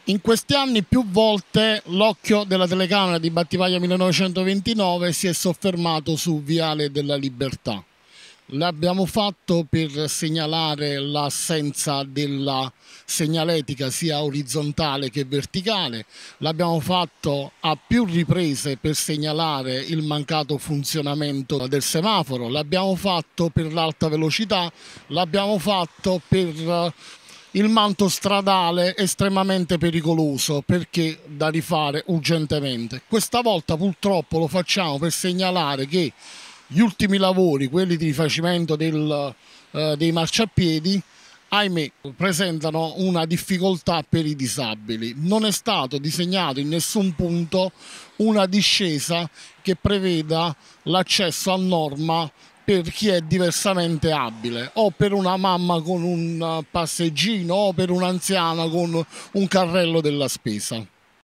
In questi anni più volte l'occhio della telecamera di Battipaglia 1929 si è soffermato su Viale della Libertà. L'abbiamo fatto per segnalare l'assenza della segnaletica sia orizzontale che verticale, l'abbiamo fatto a più riprese per segnalare il mancato funzionamento del semaforo, l'abbiamo fatto per l'alta velocità, l'abbiamo fatto per il manto stradale estremamente pericoloso perché da rifare urgentemente. Questa volta purtroppo lo facciamo per segnalare che gli ultimi lavori, quelli di rifacimento dei marciapiedi, ahimè, presentano una difficoltà per i disabili. Non è stato disegnato in nessun punto una discesa che preveda l'accesso a norma per chi è diversamente abile, o per una mamma con un passeggino o per un'anziana con un carrello della spesa.